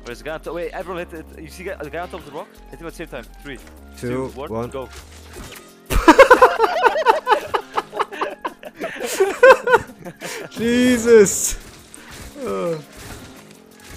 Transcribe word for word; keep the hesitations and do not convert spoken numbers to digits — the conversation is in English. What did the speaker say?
Where's the guy on top? Wait, everyone hit it. You see the guy on top of the rock? Hit him at the same time. Three, Two, two one, one. go. Jesus!